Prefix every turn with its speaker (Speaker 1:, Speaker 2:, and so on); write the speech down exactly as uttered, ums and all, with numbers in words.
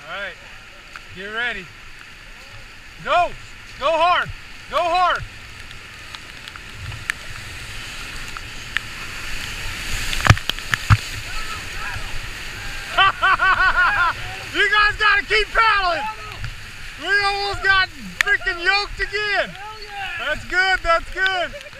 Speaker 1: Alright, get ready. Go! Go hard! Go hard! You guys gotta keep paddling! We almost got freaking yoked again! That's good, that's good!